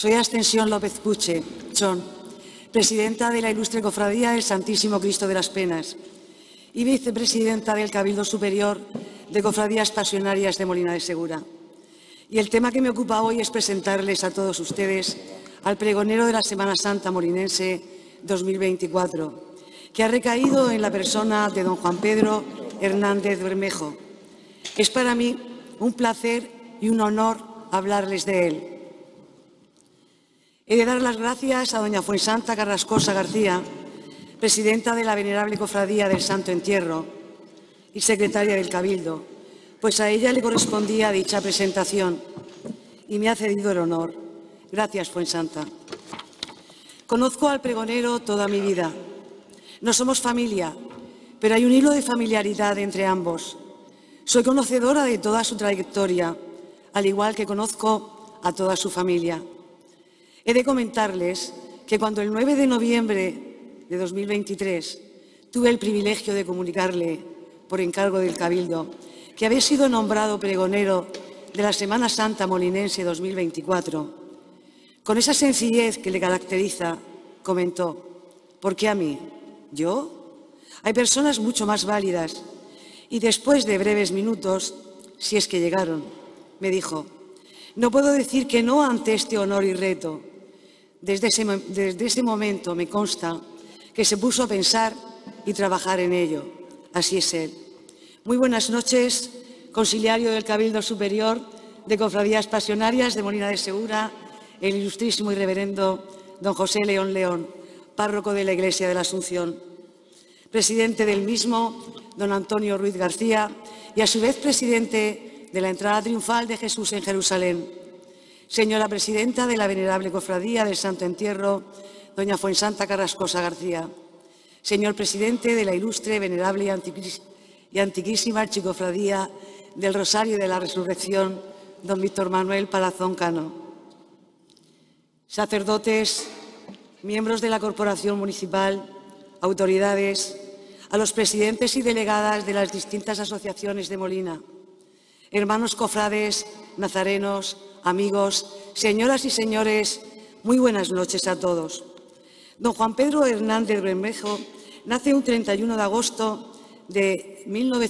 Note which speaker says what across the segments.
Speaker 1: Soy Ascensión López Puche, Chon, presidenta de la Ilustre Cofradía del Santísimo Cristo de las Penas y vicepresidenta del Cabildo Superior de Cofradías Pasionarias de Molina de Segura. Y el tema que me ocupa hoy es presentarles a todos ustedes al pregonero de la Semana Santa molinense 2024, que ha recaído en la persona de don Juan Pedro Hernández Bermejo. Es para mí un placer y un honor hablarles de él. He de dar las gracias a doña Fuensanta Carrascosa García, presidenta de la Venerable Cofradía del Santo Entierro y secretaria del Cabildo, pues a ella le correspondía dicha presentación y me ha cedido el honor. Gracias, Fuensanta. Conozco al pregonero toda mi vida. No somos familia, pero hay un hilo de familiaridad entre ambos. Soy conocedora de toda su trayectoria, al igual que conozco a toda su familia. He de comentarles que cuando el 9 de noviembre de 2023 tuve el privilegio de comunicarle, por encargo del Cabildo, que había sido nombrado pregonero de la Semana Santa molinense 2024, con esa sencillez que le caracteriza, comentó: ¿por qué a mí? ¿Yo? Hay personas mucho más válidas. Y después de breves minutos, si es que llegaron, me dijo: no puedo decir que no ante este honor y reto. Desde ese momento me consta que se puso a pensar y trabajar en ello. Así es él. Muy buenas noches, conciliario del Cabildo Superior de Cofradías Pasionarias de Molina de Segura, el ilustrísimo y reverendo don José León León, párroco de la Iglesia de la Asunción. Presidente del mismo, don Antonio Ruiz García, y a su vez presidente de la entrada triunfal de Jesús en Jerusalén. Señora presidenta de la Venerable Cofradía del Santo Entierro, doña Fuensanta Carrascosa García. Señor presidente de la Ilustre, Venerable y Antiquísima Archicofradía del Rosario de la Resurrección, don Víctor Manuel Palazón Cano. Sacerdotes, miembros de la Corporación Municipal, autoridades, a los presidentes y delegadas de las distintas asociaciones de Molina, hermanos cofrades, nazarenos, amigos, señoras y señores, muy buenas noches a todos. Don Juan Pedro Hernández Bermejo nace un 31 de agosto de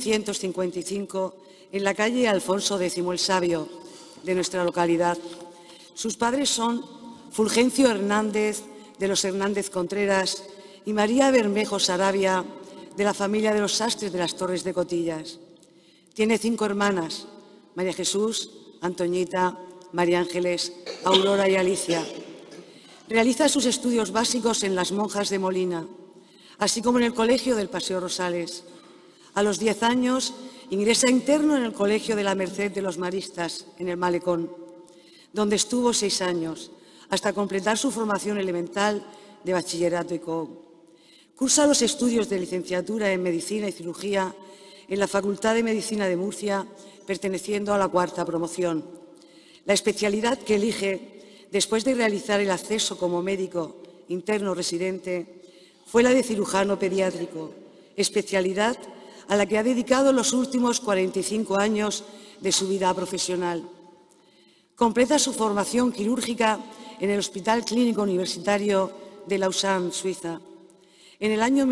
Speaker 1: 1955 en la calle Alfonso X el Sabio de nuestra localidad. Sus padres son Fulgencio Hernández de los Hernández Contreras y María Bermejo Sarabia, de la familia de los Sastres de las Torres de Cotillas. Tiene 5 hermanas: María Jesús, Antoñita, María Ángeles, Aurora y Alicia. Realiza sus estudios básicos en las Monjas de Molina, así como en el Colegio del Paseo Rosales. A los 10 años ingresa interno en el Colegio de la Merced de los Maristas, en el Malecón, donde estuvo 6 años, hasta completar su formación elemental de bachillerato y COU. Cursa los estudios de licenciatura en Medicina y Cirugía en la Facultad de Medicina de Murcia, perteneciendo a la 4ª promoción. La especialidad que elige después de realizar el acceso como médico interno residente fue la de cirujano pediátrico, especialidad a la que ha dedicado los últimos 45 años de su vida profesional. Completa su formación quirúrgica en el Hospital Clínico Universitario de Lausanne, Suiza. En el año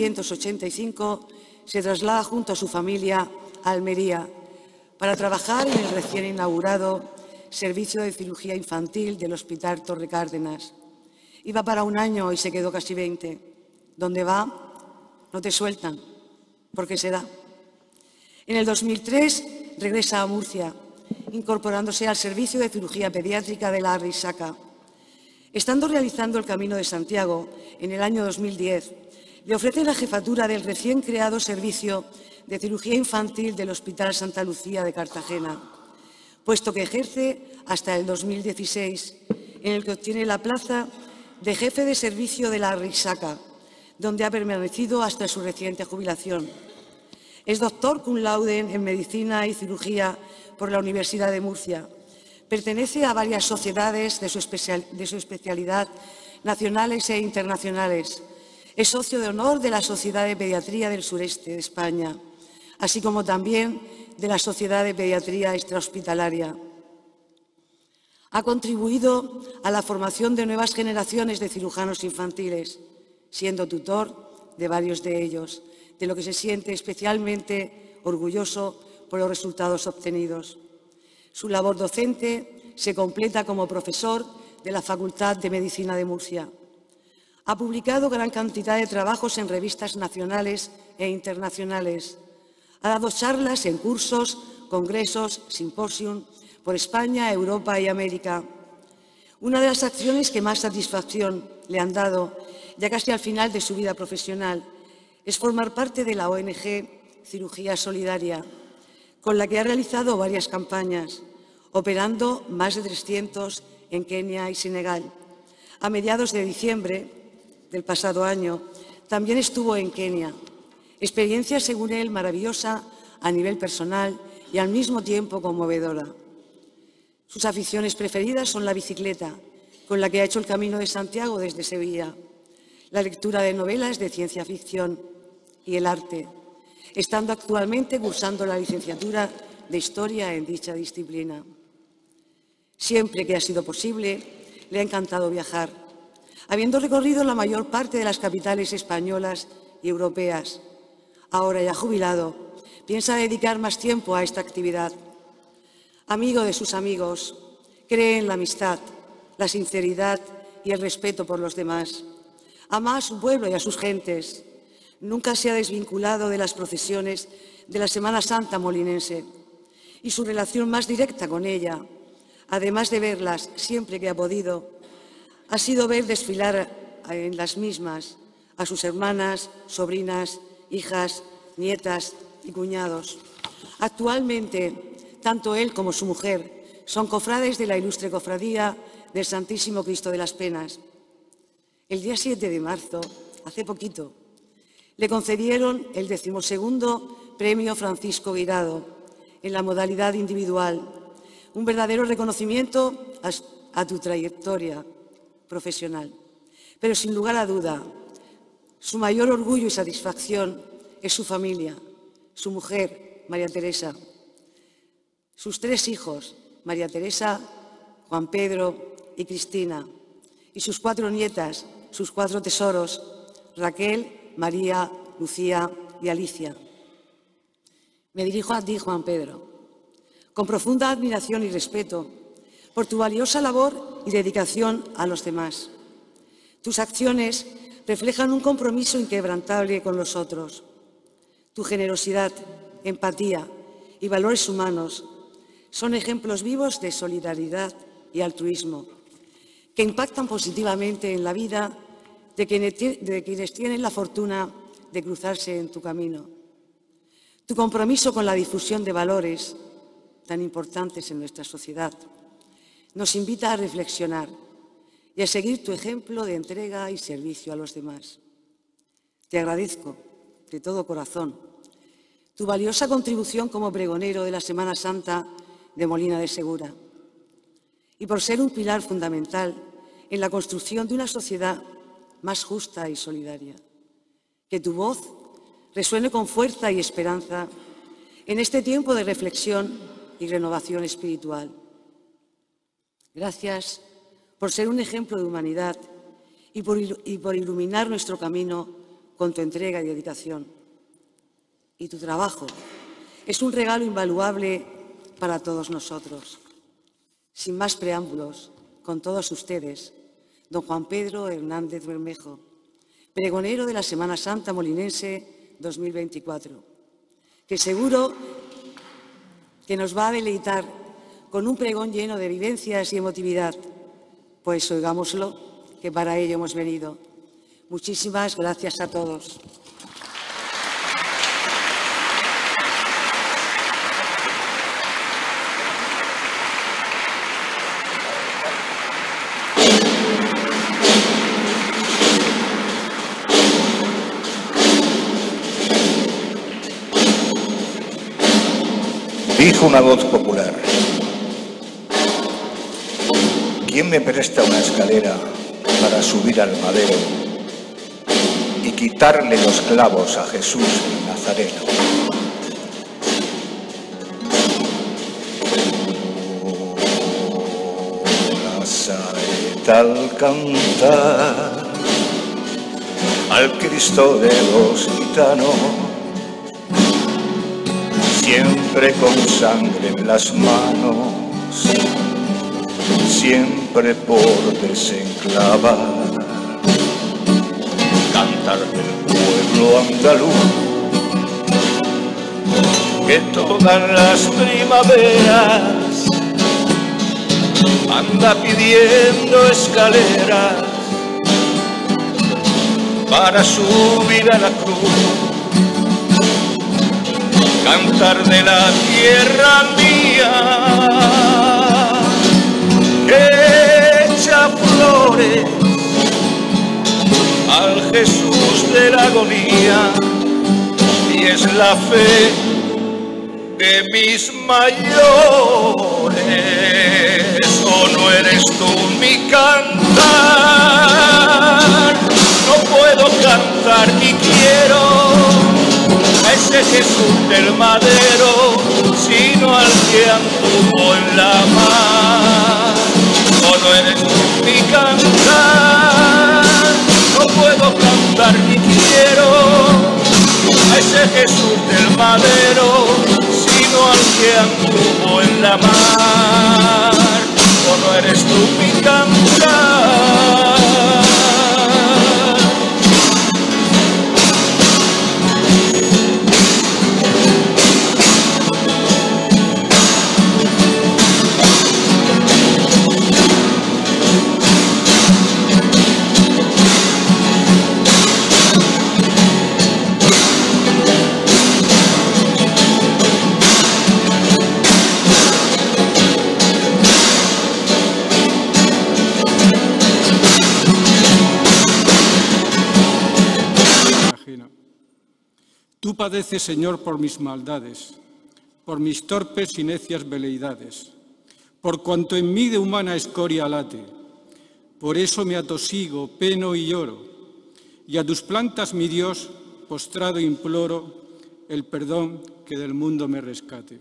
Speaker 1: 1985 se traslada junto a su familia a Almería para trabajar en el recién inaugurado Servicio de Cirugía Infantil del Hospital Torre Cárdenas. Iba para 1 año y se quedó casi 20. ¿Dónde va? No te sueltan. ¿Por qué será? En el 2003 regresa a Murcia, incorporándose al Servicio de Cirugía Pediátrica de la Arrixaca. Estando realizando el Camino de Santiago en el año 2010, le ofrece la jefatura del recién creado Servicio de Cirugía Infantil del Hospital Santa Lucía de Cartagena, puesto que ejerce hasta el 2016, en el que obtiene la plaza de jefe de servicio de la Arrixaca, donde ha permanecido hasta su reciente jubilación. Es doctor cum laude en Medicina y Cirugía por la Universidad de Murcia. Pertenece a varias sociedades de su especialidad, nacionales e internacionales. Es socio de honor de la Sociedad de Pediatría del Sureste de España, así como también de la Sociedad de Pediatría Extrahospitalaria. Ha contribuido a la formación de nuevas generaciones de cirujanos infantiles, siendo tutor de varios de ellos, de lo que se siente especialmente orgulloso por los resultados obtenidos. Su labor docente se completa como profesor de la Facultad de Medicina de Murcia. Ha publicado gran cantidad de trabajos en revistas nacionales e internacionales. Ha dado charlas en cursos, congresos, simposium por España, Europa y América. Una de las acciones que más satisfacción le han dado, ya casi al final de su vida profesional, es formar parte de la ONG Cirugía Solidaria, con la que ha realizado varias campañas, operando más de 300 en Kenia y Senegal. A mediados de diciembre del pasado año también estuvo en Kenia. Experiencia, según él, maravillosa a nivel personal y al mismo tiempo conmovedora. Sus aficiones preferidas son la bicicleta, con la que ha hecho el Camino de Santiago desde Sevilla, la lectura de novelas de ciencia ficción y el arte, estando actualmente cursando la licenciatura de Historia en dicha disciplina. Siempre que ha sido posible, le ha encantado viajar, habiendo recorrido la mayor parte de las capitales españolas y europeas. Ahora ya jubilado, piensa dedicar más tiempo a esta actividad. Amigo de sus amigos, cree en la amistad, la sinceridad y el respeto por los demás. Ama a su pueblo y a sus gentes. Nunca se ha desvinculado de las procesiones de la Semana Santa molinense y su relación más directa con ella, además de verlas siempre que ha podido, ha sido ver desfilar en las mismas a sus hermanas, sobrinas, hijas, nietas y cuñados. Actualmente, tanto él como su mujer son cofrades de la ilustre cofradía del Santísimo Cristo de las Penas. El día 7 de marzo, hace poquito, le concedieron el 12º Premio Francisco Guirado en la modalidad individual, un verdadero reconocimiento a tu trayectoria profesional. Pero sin lugar a duda, su mayor orgullo y satisfacción es su familia, su mujer, María Teresa, sus 3 hijos, María Teresa, Juan Pedro y Cristina, y sus 4 nietas, sus 4 tesoros, Raquel, María, Lucía y Alicia. Me dirijo a ti, Juan Pedro, con profunda admiración y respeto por tu valiosa labor y dedicación a los demás. Tus acciones reflejan un compromiso inquebrantable con los otros. Tu generosidad, empatía y valores humanos son ejemplos vivos de solidaridad y altruismo que impactan positivamente en la vida de quienes tienen la fortuna de cruzarse en tu camino. Tu compromiso con la difusión de valores tan importantes en nuestra sociedad nos invita a reflexionar y a seguir tu ejemplo de entrega y servicio a los demás. Te agradezco de todo corazón tu valiosa contribución como pregonero de la Semana Santa de Molina de Segura y por ser un pilar fundamental en la construcción de una sociedad más justa y solidaria. Que tu voz resuene con fuerza y esperanza en este tiempo de reflexión y renovación espiritual. Gracias por ser un ejemplo de humanidad y por iluminar nuestro camino con tu entrega y dedicación. Y tu trabajo es un regalo invaluable para todos nosotros. Sin más preámbulos, con todos ustedes, don Juan Pedro Hernández Bermejo, pregonero de la Semana Santa Molinense 2024, que seguro que nos va a deleitar con un pregón lleno de vivencias y emotividad. Pues oigámoslo, que para ello hemos venido. Muchísimas gracias a todos.
Speaker 2: Dijo una voz popular: ¿quién me presta una escalera para subir al madero y quitarle los clavos a Jesús el Nazareno? tal cantar al Cristo de los gitanos, siempre con sangre en las manos, siempre por desenclavar, cantar del pueblo andaluz, que todas las primaveras anda pidiendo escaleras para subir a la cruz, cantar de la tierra mía que echa flores al Jesús de la agonía, y es la fe de mis mayores. ¿O no eres tú mi cantar? No puedo cantar ni quiero a ese Jesús del madero, sino al que anduvo en la mar. ¿O no eres tú mi cantar? No puedo cantar ni quiero a ese Jesús del madero, sino al que anduvo en la mar. ¿O no eres tú mi cantar?
Speaker 3: Tú padeces, Señor, por mis maldades, por mis torpes y necias veleidades, por cuanto en mí de humana escoria late. Por eso me atosigo, peno y lloro, y a tus plantas, mi Dios, postrado imploro el perdón que del mundo me rescate.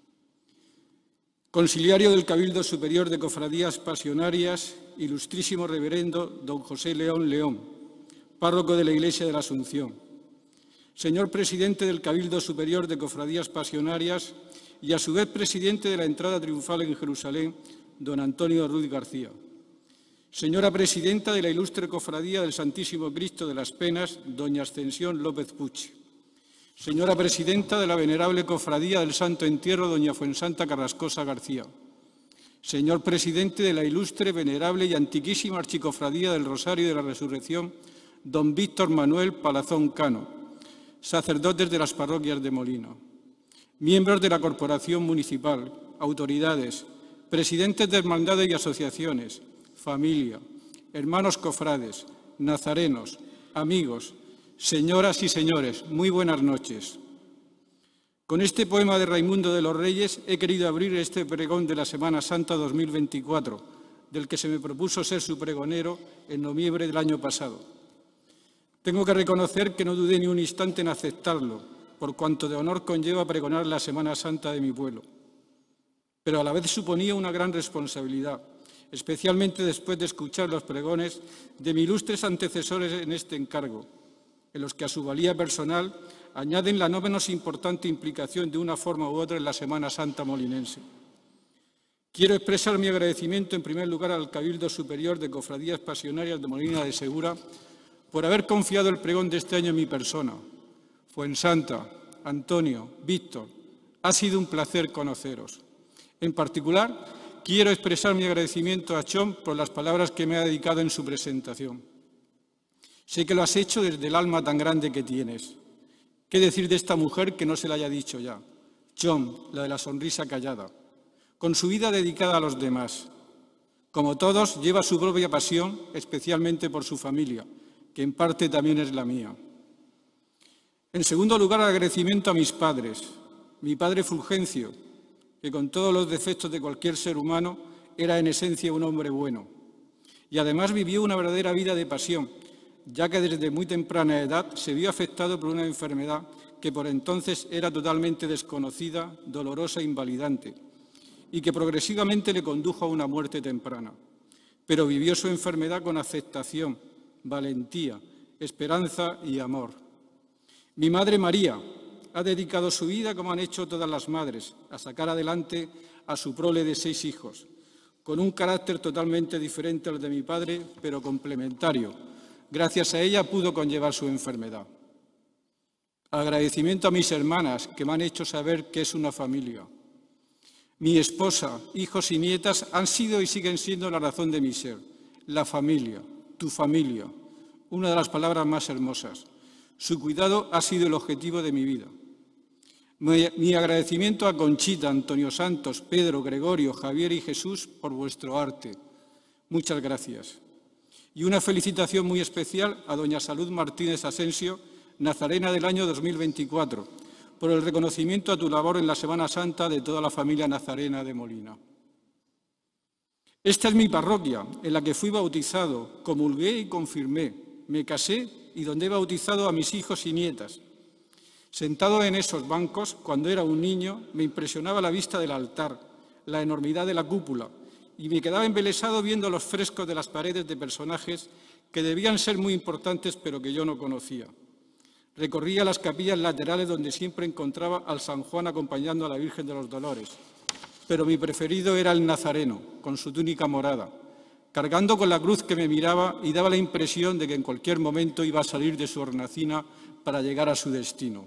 Speaker 3: Conciliario del Cabildo Superior de Cofradías Pasionarias, ilustrísimo reverendo don José León León, párroco de la Iglesia de la Asunción. Señor presidente del Cabildo Superior de Cofradías Pasionarias y a su vez presidente de la entrada triunfal en Jerusalén, don Antonio Ruiz García. Señora presidenta de la ilustre Cofradía del Santísimo Cristo de las Penas, doña Ascensión López Puig. Señora presidenta de la venerable Cofradía del Santo Entierro, doña Fuensanta Carrascosa García. Señor presidente de la ilustre, venerable y antiquísima Archicofradía del Rosario de la Resurrección, don Víctor Manuel Palazón Cano. Sacerdotes de las parroquias de Molina, miembros de la Corporación Municipal, autoridades, presidentes de hermandades y asociaciones, familia, hermanos cofrades, nazarenos, amigos, señoras y señores, muy buenas noches. Con este poema de Raimundo de los Reyes he querido abrir este pregón de la Semana Santa 2024, del que se me propuso ser su pregonero en noviembre del año pasado. Tengo que reconocer que no dudé ni un instante en aceptarlo, por cuanto de honor conlleva pregonar la Semana Santa de mi pueblo. Pero a la vez suponía una gran responsabilidad, especialmente después de escuchar los pregones de mis ilustres antecesores en este encargo, en los que a su valía personal añaden la no menos importante implicación de una forma u otra en la Semana Santa molinense. Quiero expresar mi agradecimiento en primer lugar al Cabildo Superior de Cofradías Pasionarias de Molina de Segura por haber confiado el pregón de este año en mi persona. Fuensanta, Antonio, Víctor, ha sido un placer conoceros. En particular, quiero expresar mi agradecimiento a Chom por las palabras que me ha dedicado en su presentación. Sé que lo has hecho desde el alma tan grande que tienes. ¿Qué decir de esta mujer que no se la haya dicho ya? Chom, la de la sonrisa callada, con su vida dedicada a los demás. Como todos, lleva su propia pasión, especialmente por su familia, que en parte también es la mía. En segundo lugar, agradecimiento a mis padres. Mi padre Fulgencio, que con todos los defectos de cualquier ser humano, era en esencia un hombre bueno. Y además vivió una verdadera vida de pasión, ya que desde muy temprana edad se vio afectado por una enfermedad que por entonces era totalmente desconocida, dolorosa e invalidante, y que progresivamente le condujo a una muerte temprana. pero vivió su enfermedad con aceptación, valentía, esperanza y amor. Mi madre María ha dedicado su vida, como han hecho todas las madres, a sacar adelante a su prole de 6 hijos, con un carácter totalmente diferente al de mi padre, pero complementario. Gracias a ella pudo conllevar su enfermedad. Agradecimiento a mis hermanas, que me han hecho saber que es una familia. Mi esposa, hijos y nietas han sido y siguen siendo la razón de mi ser. La familia, tu familia, una de las palabras más hermosas. Su cuidado ha sido el objetivo de mi vida. Mi agradecimiento a Conchita, Antonio Santos, Pedro, Gregorio, Javier y Jesús por vuestro arte. Muchas gracias. Y una felicitación muy especial a doña Salud Martínez Asensio, nazarena del año 2024, por el reconocimiento a tu labor en la Semana Santa de toda la familia nazarena de Molina. Esta es mi parroquia, en la que fui bautizado, comulgué y confirmé, me casé y donde he bautizado a mis hijos y nietas. Sentado en esos bancos, cuando era un niño, me impresionaba la vista del altar, la enormidad de la cúpula, y me quedaba embelesado viendo los frescos de las paredes de personajes que debían ser muy importantes, pero que yo no conocía. Recorría las capillas laterales donde siempre encontraba al San Juan acompañando a la Virgen de los Dolores, pero mi preferido era el Nazareno, con su túnica morada, cargando con la cruz que me miraba y daba la impresión de que en cualquier momento iba a salir de su hornacina para llegar a su destino.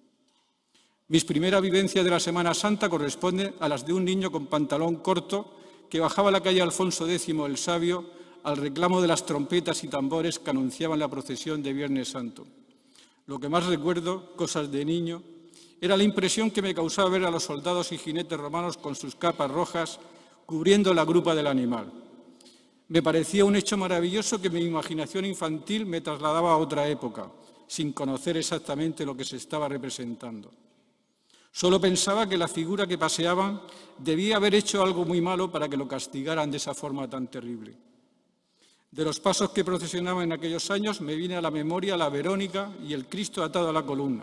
Speaker 3: Mis primeras vivencias de la Semana Santa corresponden a las de un niño con pantalón corto que bajaba la calle Alfonso X el Sabio al reclamo de las trompetas y tambores que anunciaban la procesión de Viernes Santo. Lo que más recuerdo, cosas de niño, era la impresión que me causaba ver a los soldados y jinetes romanos con sus capas rojas cubriendo la grupa del animal. Me parecía un hecho maravilloso que mi imaginación infantil me trasladaba a otra época, sin conocer exactamente lo que se estaba representando. Solo pensaba que la figura que paseaban debía haber hecho algo muy malo para que lo castigaran de esa forma tan terrible. De los pasos que procesionaban en aquellos años me viene a la memoria la Verónica y el Cristo atado a la columna.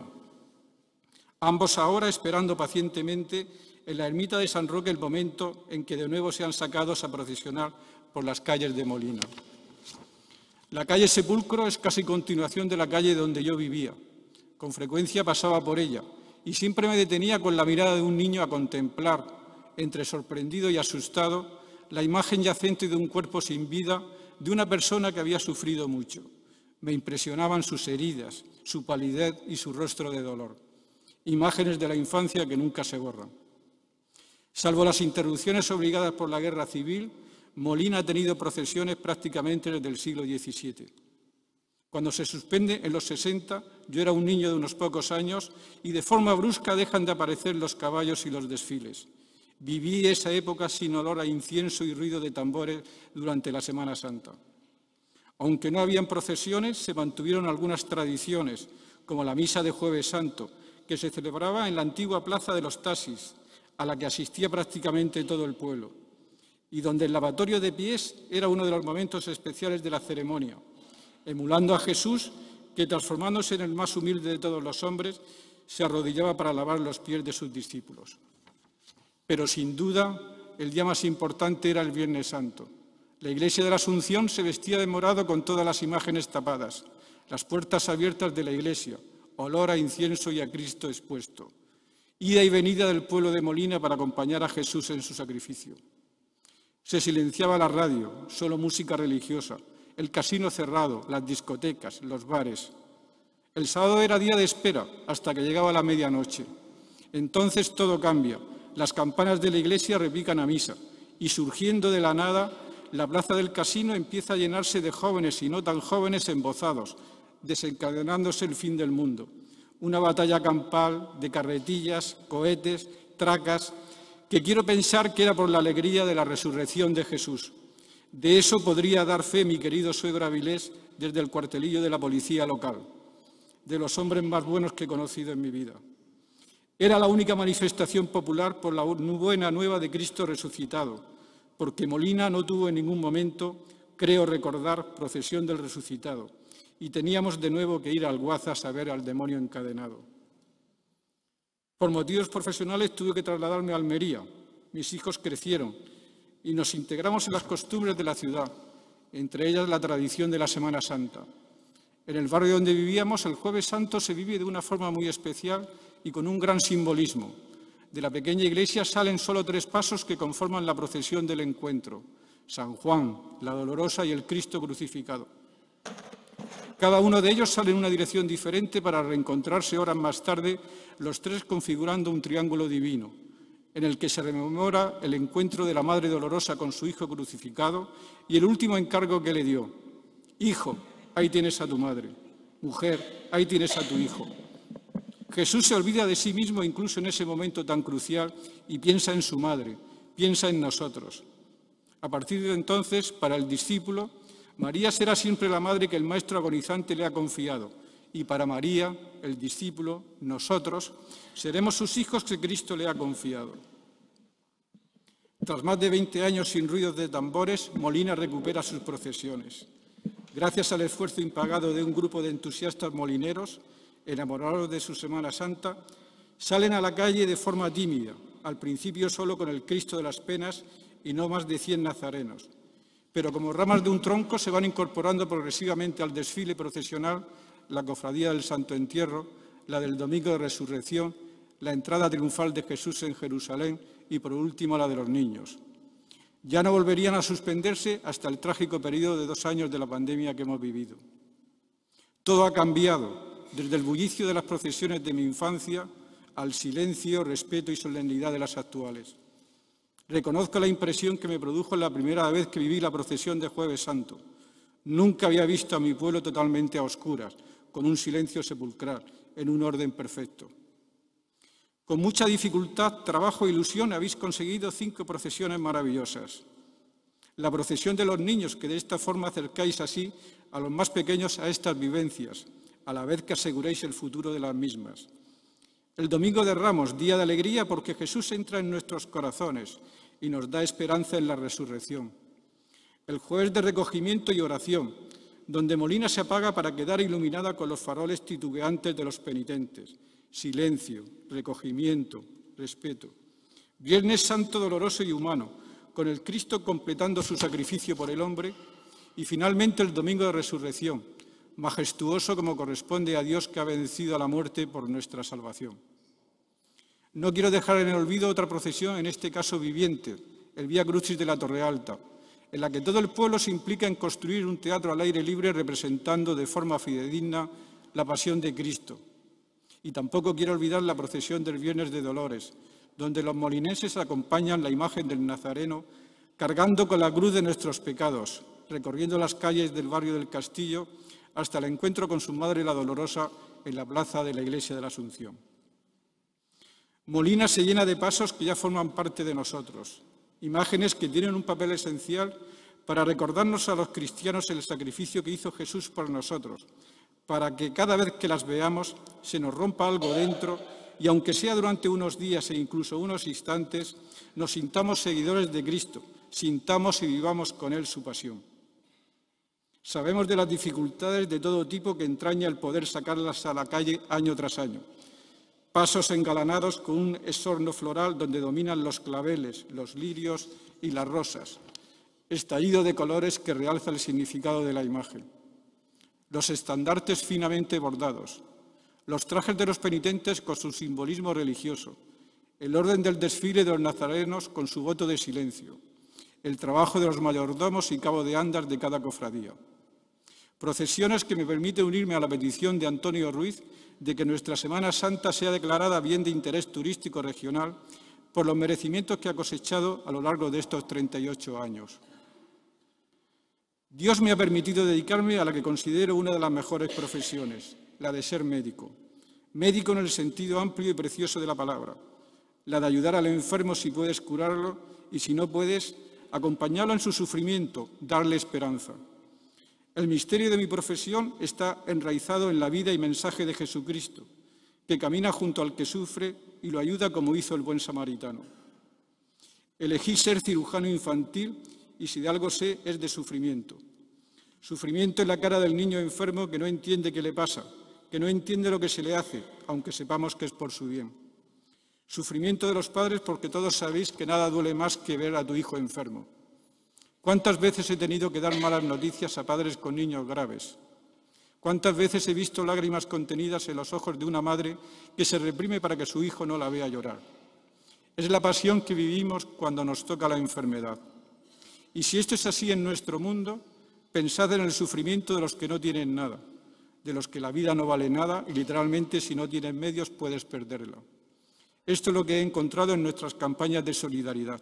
Speaker 3: Ambos ahora esperando pacientemente en la ermita de San Roque el momento en que de nuevo sean sacados a procesionar por las calles de Molina. La calle Sepulcro es casi continuación de la calle donde yo vivía. Con frecuencia pasaba por ella y siempre me detenía con la mirada de un niño a contemplar, entre sorprendido y asustado, la imagen yacente de un cuerpo sin vida de una persona que había sufrido mucho. Me impresionaban sus heridas, su palidez y su rostro de dolor. Imágenes de la infancia que nunca se borran. Salvo las interrupciones obligadas por la guerra civil, Molina ha tenido procesiones prácticamente desde el siglo XVII. Cuando se suspende en los 60, yo era un niño de unos pocos años y de forma brusca dejan de aparecer los caballos y los desfiles. Viví esa época sin olor a incienso y ruido de tambores durante la Semana Santa. Aunque no habían procesiones, se mantuvieron algunas tradiciones, como la misa de Jueves Santo, que se celebraba en la antigua plaza de los Taxis, a la que asistía prácticamente todo el pueblo, y donde el lavatorio de pies era uno de los momentos especiales de la ceremonia, emulando a Jesús, que transformándose en el más humilde de todos los hombres, se arrodillaba para lavar los pies de sus discípulos. Pero sin duda, el día más importante era el Viernes Santo. La iglesia de la Asunción se vestía de morado con todas las imágenes tapadas, las puertas abiertas de la iglesia, olor a incienso y a Cristo expuesto. Ida y venida del pueblo de Molina para acompañar a Jesús en su sacrificio. Se silenciaba la radio, solo música religiosa, el casino cerrado, las discotecas, los bares. El sábado era día de espera hasta que llegaba la medianoche. Entonces todo cambia. Las campanas de la iglesia repican a misa y surgiendo de la nada, la plaza del casino empieza a llenarse de jóvenes y no tan jóvenes embozados, desencadenándose el fin del mundo. Una batalla campal de carretillas, cohetes, tracas, que quiero pensar que era por la alegría de la resurrección de Jesús. De eso podría dar fe mi querido suegro Avilés desde el cuartelillo de la policía local, de los hombres más buenos que he conocido en mi vida. Era la única manifestación popular por la buena nueva de Cristo resucitado, porque Molina no tuvo en ningún momento, creo recordar, procesión del resucitado, y teníamos de nuevo que ir al Guazas a ver al demonio encadenado. Por motivos profesionales tuve que trasladarme a Almería. Mis hijos crecieron y nos integramos en las costumbres de la ciudad. entre ellas la tradición de la Semana Santa. En el barrio donde vivíamos, el Jueves Santo se vive de una forma muy especial y con un gran simbolismo. De la pequeña iglesia salen solo 3 pasos que conforman la procesión del encuentro: San Juan, la Dolorosa y el Cristo crucificado. Cada uno de ellos sale en una dirección diferente para reencontrarse horas más tarde, los 3 configurando un triángulo divino, en el que se rememora el encuentro de la Madre Dolorosa con su Hijo crucificado y el último encargo que le dio: Hijo, ahí tienes a tu madre. Mujer, ahí tienes a tu hijo. Jesús se olvida de sí mismo incluso en ese momento tan crucial y piensa en su madre, piensa en nosotros. A partir de entonces, para el discípulo, María será siempre la madre que el Maestro agonizante le ha confiado, y para María, el discípulo, nosotros, seremos sus hijos que Cristo le ha confiado. Tras más de 20 años sin ruidos de tambores, Molina recupera sus procesiones. Gracias al esfuerzo impagado de un grupo de entusiastas molineros, enamorados de su Semana Santa, salen a la calle de forma tímida, al principio solo con el Cristo de las Penas y no más de 100 nazarenos. Pero como ramas de un tronco se van incorporando progresivamente al desfile procesional la Cofradía del Santo Entierro, la del Domingo de Resurrección, la entrada triunfal de Jesús en Jerusalén y, por último, la de los niños. Ya no volverían a suspenderse hasta el trágico periodo de 2 años de la pandemia que hemos vivido. Todo ha cambiado, desde el bullicio de las procesiones de mi infancia al silencio, respeto y solemnidad de las actuales. Reconozco la impresión que me produjo la primera vez que viví la procesión de Jueves Santo. Nunca había visto a mi pueblo totalmente a oscuras, con un silencio sepulcral, en un orden perfecto. Con mucha dificultad, trabajo e ilusión habéis conseguido 5 procesiones maravillosas. La procesión de los niños, que de esta forma acercáis así a los más pequeños a estas vivencias, a la vez que aseguréis el futuro de las mismas. El Domingo de Ramos, día de alegría porque Jesús entra en nuestros corazones y nos da esperanza en la resurrección. El Jueves de recogimiento y oración, donde Molina se apaga para quedar iluminada con los faroles titubeantes de los penitentes. Silencio, recogimiento, respeto. Viernes Santo doloroso y humano, con el Cristo completando su sacrificio por el hombre. Y finalmente el Domingo de Resurrección, majestuoso como corresponde a Dios que ha vencido a la muerte por nuestra salvación. No quiero dejar en el olvido otra procesión, en este caso viviente, el Vía Crucis de la Torre Alta, en la que todo el pueblo se implica en construir un teatro al aire libre representando de forma fidedigna la pasión de Cristo. Y tampoco quiero olvidar la procesión del Viernes de Dolores, donde los molinenses acompañan la imagen del Nazareno cargando con la cruz de nuestros pecados, recorriendo las calles del barrio del Castillo hasta el encuentro con su Madre la Dolorosa en la plaza de la Iglesia de la Asunción. Molina se llena de pasos que ya forman parte de nosotros, imágenes que tienen un papel esencial para recordarnos a los cristianos el sacrificio que hizo Jesús por nosotros, para que cada vez que las veamos se nos rompa algo dentro y, aunque sea durante unos días e incluso unos instantes, nos sintamos seguidores de Cristo, sintamos y vivamos con Él su pasión. Sabemos de las dificultades de todo tipo que entraña el poder sacarlas a la calle año tras año. Pasos engalanados con un exorno floral donde dominan los claveles, los lirios y las rosas. Estallido de colores que realza el significado de la imagen. Los estandartes finamente bordados. Los trajes de los penitentes con su simbolismo religioso. El orden del desfile de los nazarenos con su voto de silencio. El trabajo de los mayordomos y cabo de andas de cada cofradía. Procesiones que me permiten unirme a la petición de Antonio Ruiz de que nuestra Semana Santa sea declarada bien de interés turístico regional por los merecimientos que ha cosechado a lo largo de estos 38 años. Dios me ha permitido dedicarme a la que considero una de las mejores profesiones, la de ser médico. Médico en el sentido amplio y precioso de la palabra, la de ayudar al enfermo si puedes curarlo y si no puedes, acompañarlo en su sufrimiento, darle esperanza. El misterio de mi profesión está enraizado en la vida y mensaje de Jesucristo, que camina junto al que sufre y lo ayuda como hizo el buen samaritano. Elegí ser cirujano infantil y si de algo sé es de sufrimiento. Sufrimiento en la cara del niño enfermo que no entiende qué le pasa, que no entiende lo que se le hace, aunque sepamos que es por su bien. Sufrimiento de los padres porque todos sabéis que nada duele más que ver a tu hijo enfermo. ¿Cuántas veces he tenido que dar malas noticias a padres con niños graves? ¿Cuántas veces he visto lágrimas contenidas en los ojos de una madre que se reprime para que su hijo no la vea llorar? Es la pasión que vivimos cuando nos toca la enfermedad. Y si esto es así en nuestro mundo, pensad en el sufrimiento de los que no tienen nada, de los que la vida no vale nada y literalmente si no tienen medios puedes perderla. Esto es lo que he encontrado en nuestras campañas de solidaridad.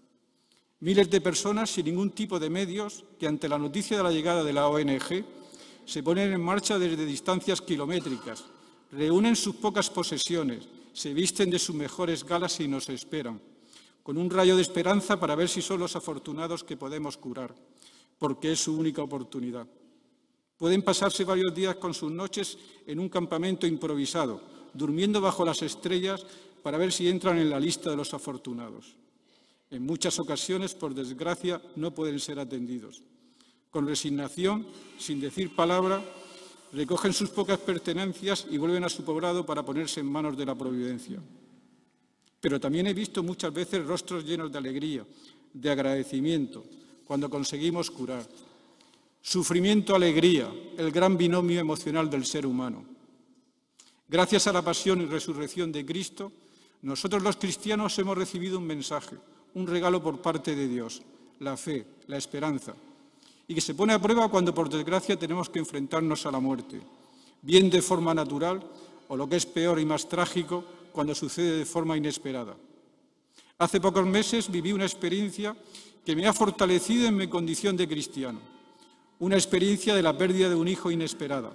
Speaker 3: Miles de personas sin ningún tipo de medios que ante la noticia de la llegada de la ONG se ponen en marcha desde distancias kilométricas, reúnen sus pocas posesiones, se visten de sus mejores galas y nos esperan, con un rayo de esperanza para ver si son los afortunados que podemos curar, porque es su única oportunidad. Pueden pasarse varios días con sus noches en un campamento improvisado, durmiendo bajo las estrellas para ver si entran en la lista de los afortunados. En muchas ocasiones, por desgracia, no pueden ser atendidos. Con resignación, sin decir palabra, recogen sus pocas pertenencias y vuelven a su poblado para ponerse en manos de la providencia. Pero también he visto muchas veces rostros llenos de alegría, de agradecimiento, cuando conseguimos curar. Sufrimiento, alegría, el gran binomio emocional del ser humano. Gracias a la pasión y resurrección de Cristo, nosotros los cristianos hemos recibido un mensaje, un regalo por parte de Dios, la fe, la esperanza, y que se pone a prueba cuando, por desgracia, tenemos que enfrentarnos a la muerte, bien de forma natural o, lo que es peor y más trágico, cuando sucede de forma inesperada. Hace pocos meses viví una experiencia que me ha fortalecido en mi condición de cristiano, una experiencia de la pérdida de un hijo inesperada.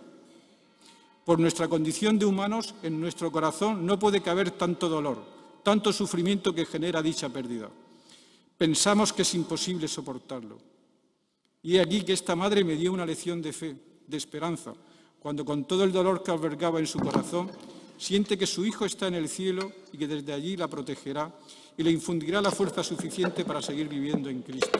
Speaker 3: Por nuestra condición de humanos, en nuestro corazón no puede caber tanto dolor, tanto sufrimiento que genera dicha pérdida. Pensamos que es imposible soportarlo. Y he aquí que esta madre me dio una lección de fe, de esperanza, cuando con todo el dolor que albergaba en su corazón, siente que su hijo está en el cielo y que desde allí la protegerá y le infundirá la fuerza suficiente para seguir viviendo en Cristo.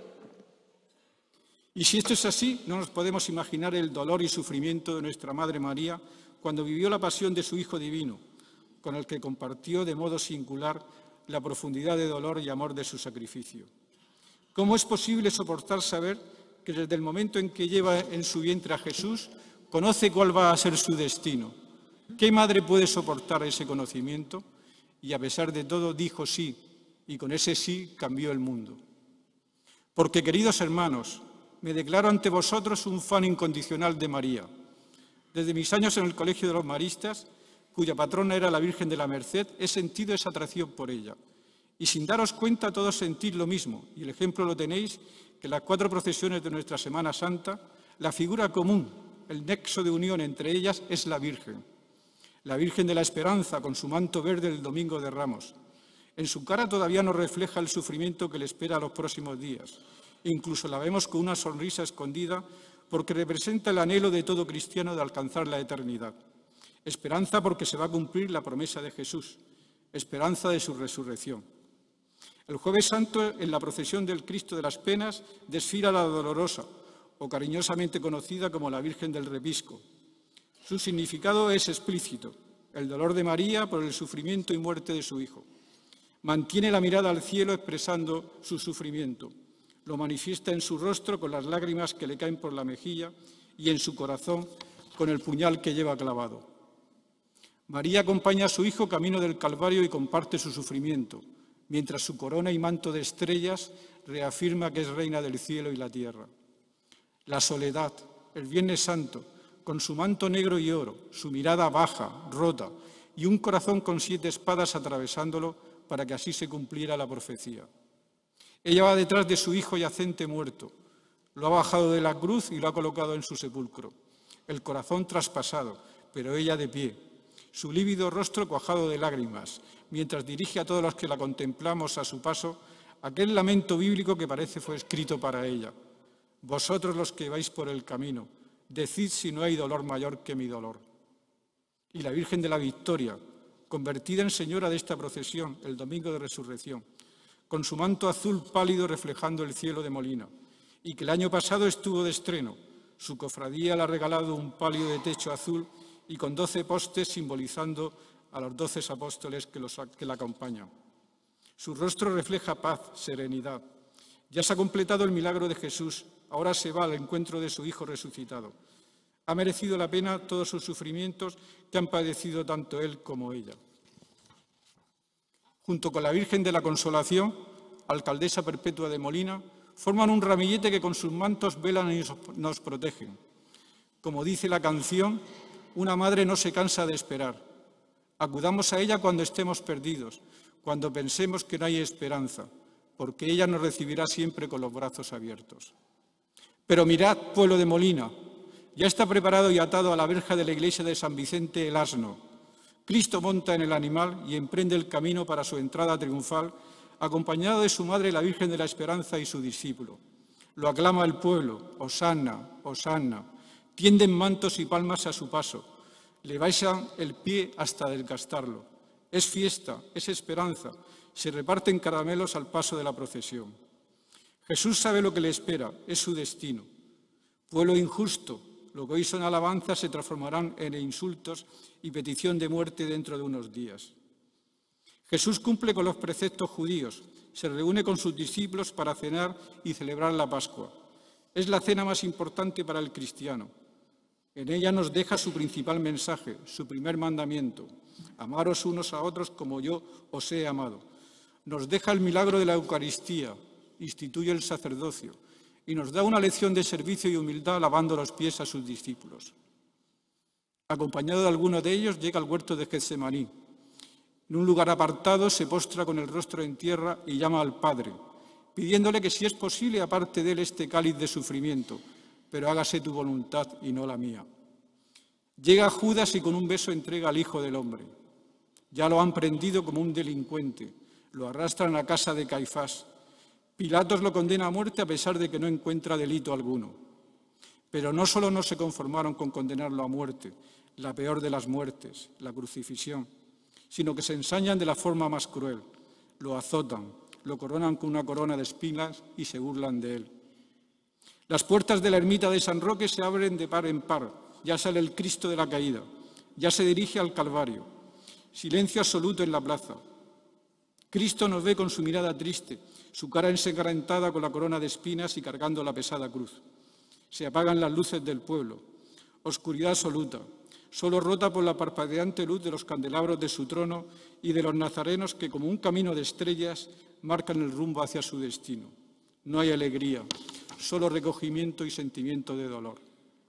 Speaker 3: Y si esto es así, no nos podemos imaginar el dolor y sufrimiento de nuestra Madre María cuando vivió la pasión de su Hijo Divino, con el que compartió de modo singular la profundidad de dolor y amor de su sacrificio. ¿Cómo es posible soportar saber que desde el momento en que lleva en su vientre a Jesús, conoce cuál va a ser su destino? ¿Qué madre puede soportar ese conocimiento? Y a pesar de todo dijo sí, y con ese sí cambió el mundo. Porque, queridos hermanos, me declaro ante vosotros un fan incondicional de María. Desde mis años en el Colegio de los Maristas, cuya patrona era la Virgen de la Merced, he sentido esa atracción por ella. Y sin daros cuenta, todos sentís lo mismo, y el ejemplo lo tenéis, que en las 4 procesiones de nuestra Semana Santa, la figura común, el nexo de unión entre ellas, es la Virgen de la Esperanza, con su manto verde el Domingo de Ramos. En su cara todavía nos refleja el sufrimiento que le espera a los próximos días. Incluso la vemos con una sonrisa escondida porque representa el anhelo de todo cristiano de alcanzar la eternidad. Esperanza porque se va a cumplir la promesa de Jesús. Esperanza de su resurrección. El Jueves Santo, en la procesión del Cristo de las Penas, desfila la Dolorosa, o cariñosamente conocida como la Virgen del Repisco. Su significado es explícito, el dolor de María por el sufrimiento y muerte de su Hijo. Mantiene la mirada al cielo expresando su sufrimiento. Lo manifiesta en su rostro con las lágrimas que le caen por la mejilla y en su corazón con el puñal que lleva clavado. María acompaña a su Hijo camino del Calvario y comparte su sufrimiento, mientras su corona y manto de estrellas reafirma que es reina del cielo y la tierra. La soledad, el Viernes Santo, con su manto negro y oro, su mirada baja, rota, y un corazón con 7 espadas atravesándolo para que así se cumpliera la profecía. Ella va detrás de su hijo yacente muerto, lo ha bajado de la cruz y lo ha colocado en su sepulcro, el corazón traspasado, pero ella de pie, su lívido rostro cuajado de lágrimas, mientras dirige a todos los que la contemplamos a su paso aquel lamento bíblico que parece fue escrito para ella. Vosotros los que vais por el camino, decid si no hay dolor mayor que mi dolor. Y la Virgen de la Victoria, convertida en señora de esta procesión, el Domingo de Resurrección, con su manto azul pálido reflejando el cielo de Molina, y que el año pasado estuvo de estreno. Su cofradía le ha regalado un palio de techo azul y con 12 postes simbolizando a los 12 apóstoles que la acompañan. Su rostro refleja paz, serenidad. Ya se ha completado el milagro de Jesús, ahora se va al encuentro de su Hijo resucitado. Ha merecido la pena todos sus sufrimientos que han padecido tanto él como ella. Junto con la Virgen de la Consolación, alcaldesa perpetua de Molina, forman un ramillete que con sus mantos velan y nos protegen. Como dice la canción, una madre no se cansa de esperar. Acudamos a ella cuando estemos perdidos, cuando pensemos que no hay esperanza, porque ella nos recibirá siempre con los brazos abiertos. Pero mirad, pueblo de Molina, ya está preparado y atado a la verja de la iglesia de San Vicente el asno. Cristo monta en el animal y emprende el camino para su entrada triunfal, acompañado de su madre, la Virgen de la Esperanza, y su discípulo. Lo aclama el pueblo, Hosanna, Hosanna. Tienden mantos y palmas a su paso, le bailan el pie hasta desgastarlo. Es fiesta, es esperanza, se reparten caramelos al paso de la procesión. Jesús sabe lo que le espera, es su destino. Pueblo injusto, lo que hoy son alabanzas se transformarán en insultos y petición de muerte dentro de unos días. Jesús cumple con los preceptos judíos, se reúne con sus discípulos para cenar y celebrar la Pascua. Es la cena más importante para el cristiano. En ella nos deja su principal mensaje, su primer mandamiento: amaros unos a otros como yo os he amado. Nos deja el milagro de la Eucaristía, instituye el sacerdocio y nos da una lección de servicio y humildad lavando los pies a sus discípulos. Acompañado de alguno de ellos, llega al huerto de Getsemaní. En un lugar apartado se postra con el rostro en tierra y llama al Padre, pidiéndole que si es posible aparte de él este cáliz de sufrimiento, pero hágase tu voluntad y no la mía. Llega Judas y con un beso entrega al Hijo del Hombre. Ya lo han prendido como un delincuente, lo arrastran a casa de Caifás. Pilatos lo condena a muerte a pesar de que no encuentra delito alguno. Pero no solo no se conformaron con condenarlo a muerte, la peor de las muertes, la crucifixión, sino que se ensañan de la forma más cruel. Lo azotan, lo coronan con una corona de espinas y se burlan de él. Las puertas de la ermita de San Roque se abren de par en par. Ya sale el Cristo de la caída. Ya se dirige al Calvario. Silencio absoluto en la plaza. Cristo nos ve con su mirada triste, su cara ensangrentada con la corona de espinas y cargando la pesada cruz. Se apagan las luces del pueblo. Oscuridad absoluta, solo rota por la parpadeante luz de los candelabros de su trono y de los nazarenos que, como un camino de estrellas, marcan el rumbo hacia su destino. No hay alegría, solo recogimiento y sentimiento de dolor.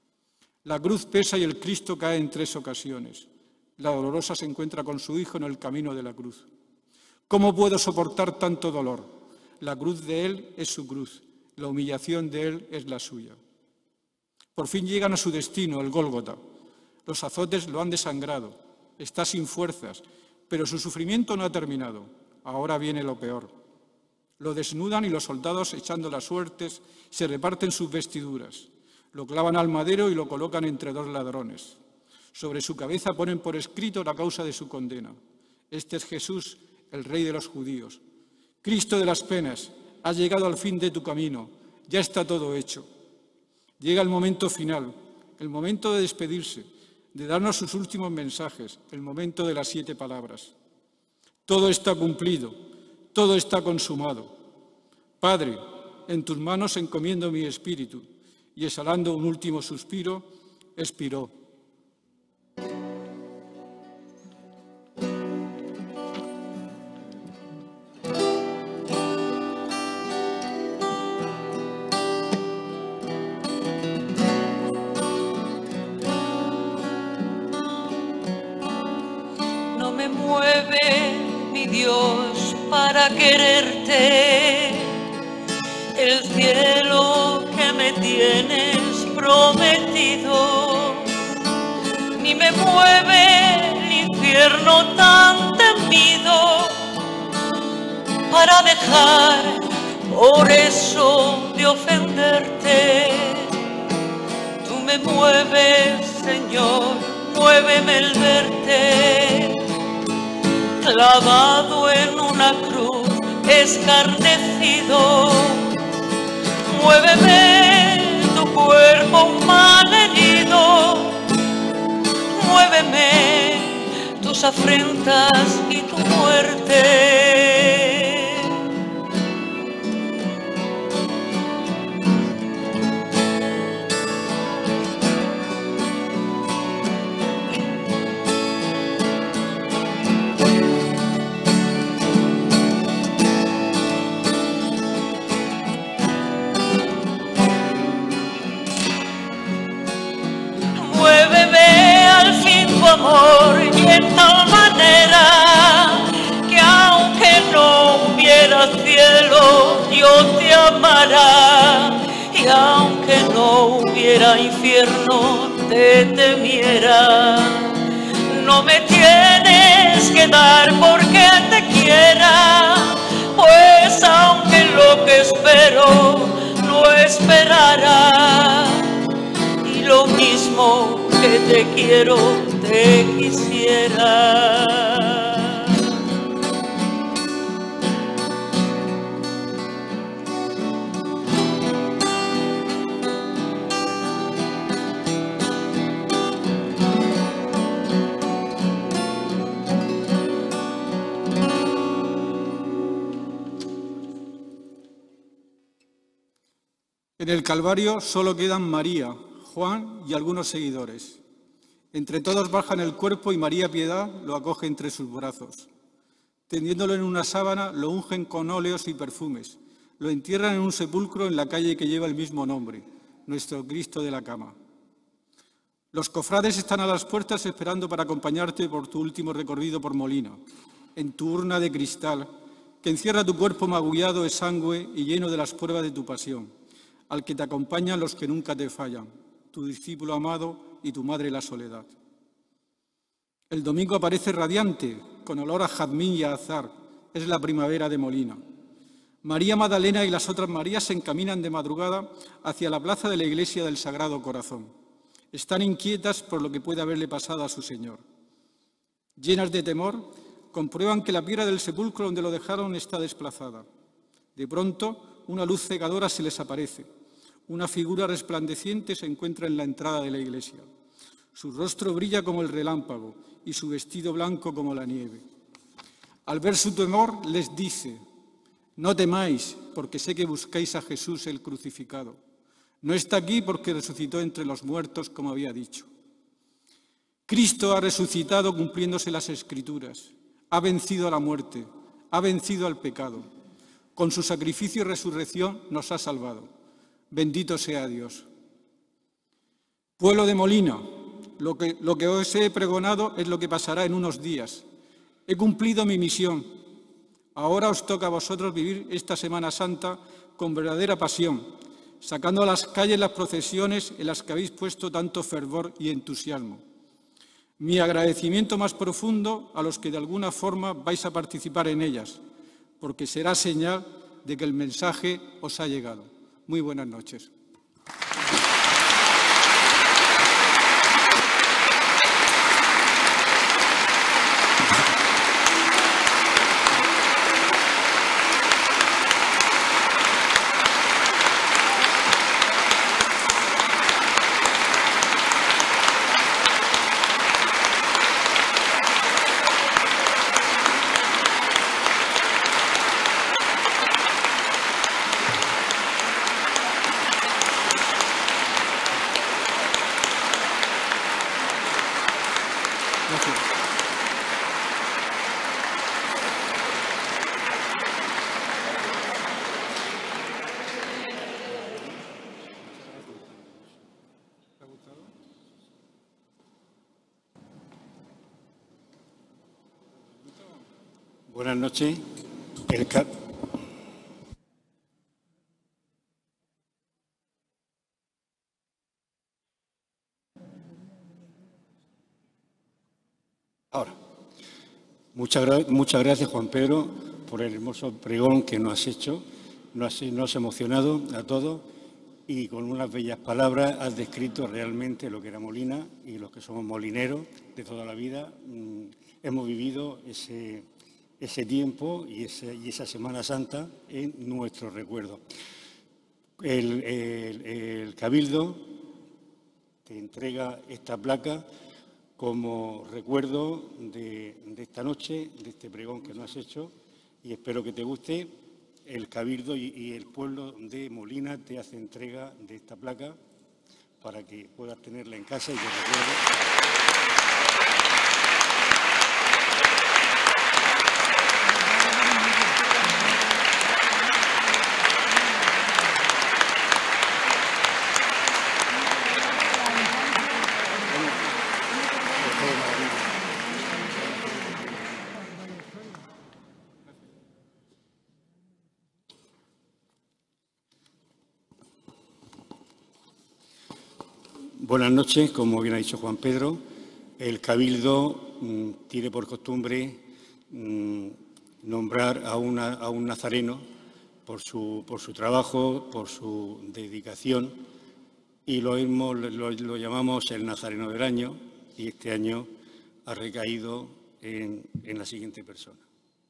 Speaker 3: La cruz pesa y el Cristo cae en 3 ocasiones. La dolorosa se encuentra con su Hijo en el camino de la cruz. ¿Cómo puedo soportar tanto dolor? La cruz de Él es su cruz, la humillación de Él es la suya. Por fin llegan a su destino, el Gólgota. Los azotes lo han desangrado, está sin fuerzas, pero su sufrimiento no ha terminado. Ahora viene lo peor. Lo desnudan y los soldados, echando las suertes, se reparten sus vestiduras. Lo clavan al madero y lo colocan entre 2 ladrones. Sobre su cabeza ponen por escrito la causa de su condena. Este es Jesús, el Rey de los judíos. Cristo de las penas, has llegado al fin de tu camino, ya está todo hecho. Llega el momento final, el momento de despedirse, de darnos sus últimos mensajes, el momento de las 7 palabras. Todo está cumplido, todo está consumado. Padre, en tus manos encomiendo mi espíritu. Y exhalando un último suspiro, expiró.
Speaker 4: No me mueve, mi Dios, para quererte, el cielo que me tienes prometido, ni me mueve el infierno tan temido para dejar por eso de ofenderte. Tú me mueves, Señor, muéveme el verte clavado en una cruz, escarnecido. Muéveme tu cuerpo malherido, muéveme tus afrentas y tu muerte. hasta infierno te temiera. No me tienes que dar porque te quiera, pues aunque lo que espero no esperara, y lo mismo que te quiero te quisiera.
Speaker 3: En el Calvario solo quedan María, Juan y algunos seguidores. Entre todos bajan el cuerpo y María Piedad lo acoge entre sus brazos. Tendiéndolo en una sábana, lo ungen con óleos y perfumes. Lo entierran en un sepulcro en la calle que lleva el mismo nombre, nuestro Cristo de la Cama. Los cofrades están a las puertas esperando para acompañarte por tu último recorrido por Molina, en tu urna de cristal, que encierra tu cuerpo magullado de sangre y lleno de las pruebas de tu pasión, al que te acompañan los que nunca te fallan, tu discípulo amado y tu madre la soledad. El domingo aparece radiante, con olor a jazmín y a azar. Es la primavera de Molina. María Magdalena y las otras Marías se encaminan de madrugada hacia la plaza de la iglesia del Sagrado Corazón. Están inquietas por lo que puede haberle pasado a su Señor. Llenas de temor, comprueban que la piedra del sepulcro donde lo dejaron está desplazada. De pronto, una luz cegadora se les aparece. Una figura resplandeciente se encuentra en la entrada de la iglesia. Su rostro brilla como el relámpago y su vestido blanco como la nieve. Al ver su temor, les dice: no temáis, porque sé que buscáis a Jesús el crucificado. No está aquí porque resucitó entre los muertos, como había dicho. Cristo ha resucitado cumpliéndose las Escrituras. Ha vencido a la muerte, ha vencido al pecado. Con su sacrificio y resurrección nos ha salvado. Bendito sea Dios. Pueblo de Molina, lo que os he pregonado es lo que pasará en unos días. He cumplido mi misión. Ahora os toca a vosotros vivir esta Semana Santa con verdadera pasión, sacando a las calles las procesiones en las que habéis puesto tanto fervor y entusiasmo. Mi agradecimiento más profundo a los que de alguna forma vais a participar en ellas, porque será señal de que el mensaje os ha llegado. Muy buenas noches.
Speaker 5: Buenas noches. Ahora, muchas gracias, Juan Pedro, por el hermoso pregón que nos has hecho. Nos has emocionado a todos y con unas bellas palabras has descrito realmente lo que era Molina y los que somos molineros de toda la vida. Hemos vivido ese tiempo y esa Semana Santa en nuestro recuerdo. El Cabildo te entrega esta placa como recuerdo de esta noche, de este pregón que nos has hecho, y espero que te guste. El Cabildo y el pueblo de Molina te hace entrega de esta placa para que puedas tenerla en casa y te recuerde. Buenas noches. Como bien ha dicho Juan Pedro, el Cabildo tiene por costumbre nombrar a un nazareno por su trabajo, por su dedicación, y lo llamamos el Nazareno del Año, y este año ha recaído en la siguiente persona.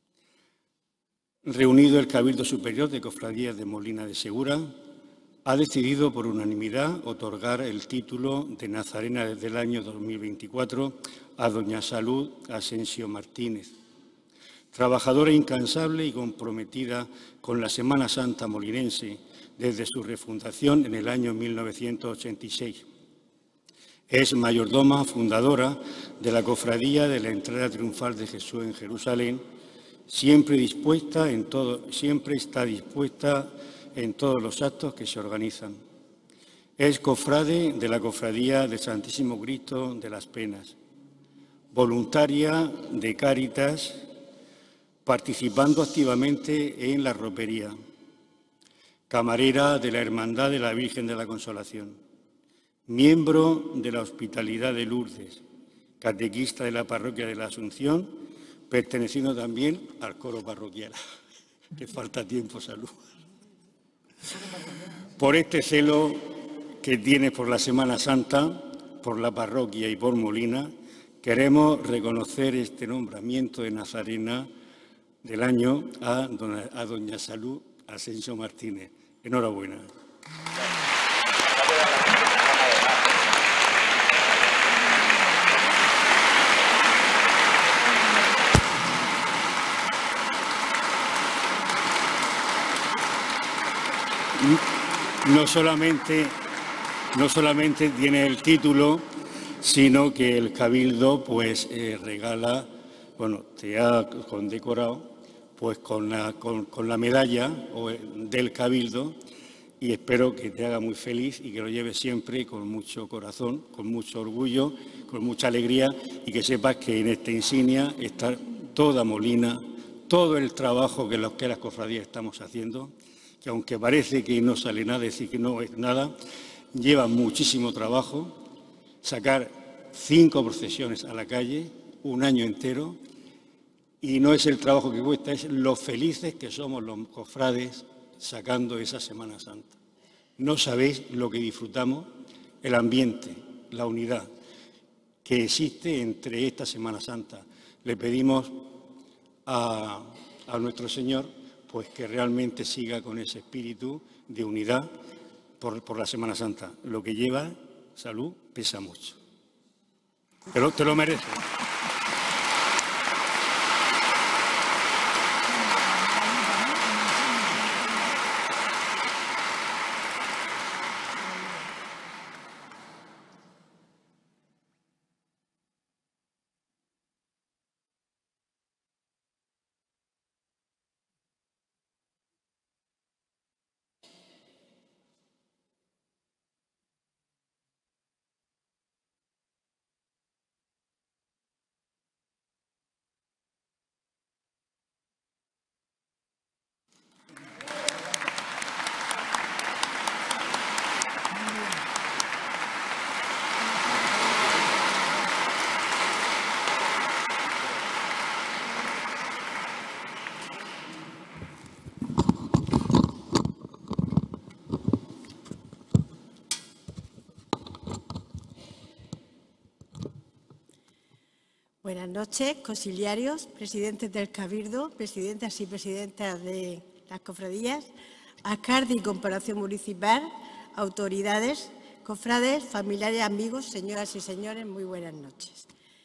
Speaker 5: Reunido el Cabildo Superior de Cofradías de Molina de Segura, ha decidido por unanimidad otorgar el título de Nazarena del año 2024 a doña Salud Asensio Martínez, trabajadora incansable y comprometida con la Semana Santa molinense desde su refundación en el año 1986. Es mayordoma fundadora de la Cofradía de la Entrada Triunfal de Jesús en Jerusalén, siempre está dispuesta en todos los actos que se organizan. Es cofrade de la Cofradía del Santísimo Cristo de las Penas, voluntaria de Cáritas, participando activamente en la ropería, camarera de la Hermandad de la Virgen de la Consolación, miembro de la Hospitalidad de Lourdes, catequista de la Parroquia de la Asunción, perteneciendo también al coro parroquial. Te falta tiempo, Salud. Por este celo que tienes por la Semana Santa, por la parroquia y por Molina, queremos reconocer este nombramiento de Nazarena del año a doña Salud Asensio Martínez. Enhorabuena. No solamente tiene el título, sino que el Cabildo pues regala, te ha condecorado pues con la medalla del Cabildo, y espero que te haga muy feliz y que lo lleves siempre con mucho corazón, con mucho orgullo, con mucha alegría, y que sepas que en esta insignia está toda Molina, todo el trabajo que las cofradías estamos haciendo, que aunque parece que no sale nada, decir que no es nada, lleva muchísimo trabajo, sacar 5 procesiones a la calle, un año entero, y no es el trabajo que cuesta, es lo felices que somos los cofrades sacando esa Semana Santa. No sabéis lo que disfrutamos, el ambiente, la unidad que existe entre esta Semana Santa. Le pedimos a nuestro Señor pues que realmente siga con ese espíritu de unidad por la Semana Santa. Lo que lleva, Salud, pesa mucho. Te lo mereces.
Speaker 6: Buenas noches, conciliarios, presidentes del Cabildo, presidentas y presidentas de las cofradías, alcalde y corporación municipal, autoridades, cofrades, familiares, amigos, señoras y señores, muy buenas noches.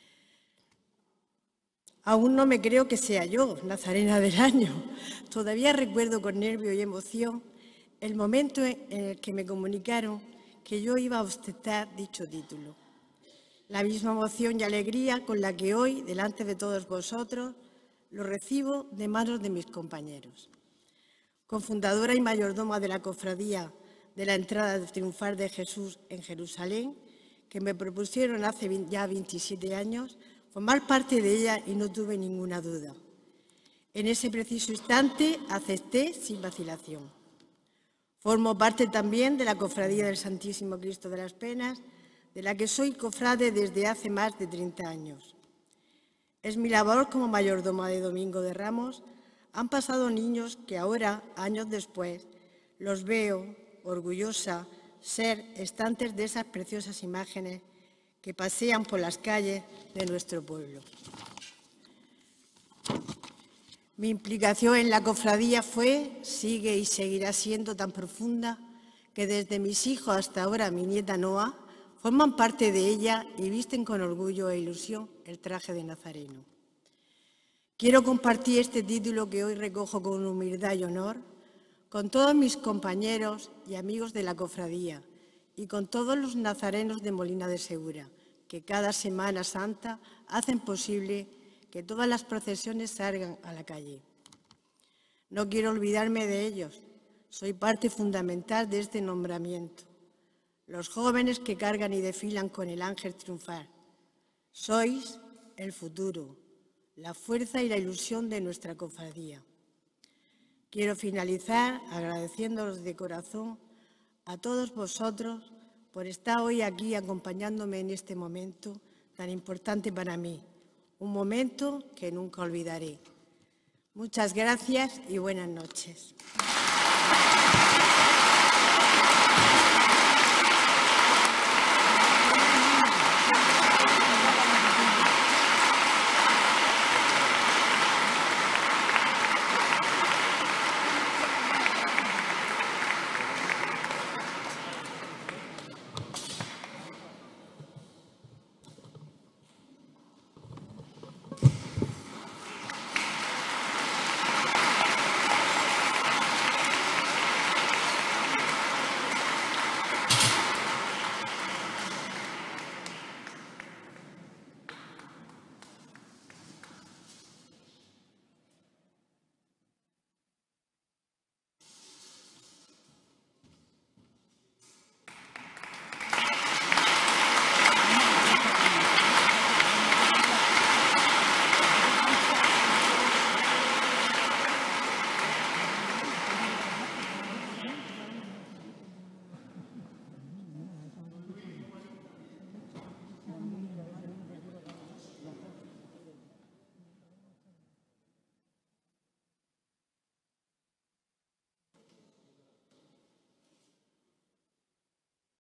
Speaker 6: Aún no me creo que sea yo, Nazarena del año. Todavía recuerdo con nervio y emoción el momento en el que me comunicaron que yo iba a ostentar dicho título. La misma emoción y alegría con la que hoy, delante de todos vosotros, lo recibo de manos de mis compañeros. Cofundadora y mayordoma de la Cofradía de la Entrada Triunfal de Jesús en Jerusalén, que me propusieron hace ya 27 años, formar parte de ella y no tuve ninguna duda. En ese preciso instante acepté sin vacilación. Formo parte también de la Cofradía del Santísimo Cristo de las Penas, de la que soy cofrade desde hace más de 30 años. Es mi labor como mayordoma de Domingo de Ramos. Han pasado niños que ahora, años después, los veo, orgullosa, ser estantes de esas preciosas imágenes que pasean por las calles de nuestro pueblo. Mi implicación en la cofradía fue, sigue y seguirá siendo tan profunda que desde mis hijos hasta ahora mi nieta Noa forman parte de ella y visten con orgullo e ilusión el traje de nazareno. Quiero compartir este título que hoy recojo con humildad y honor con todos mis compañeros y amigos de la cofradía y con todos los nazarenos de Molina de Segura, que cada Semana Santa hacen posible que todas las procesiones salgan a la calle. No quiero olvidarme de ellos, soy parte fundamental de este nombramiento. Los jóvenes que cargan y desfilan con el ángel triunfal. Sois el futuro, la fuerza y la ilusión de nuestra cofradía. Quiero finalizar agradeciéndolos de corazón a todos vosotros por estar hoy aquí acompañándome en este momento tan importante para mí, un momento que nunca olvidaré. Muchas gracias y buenas noches.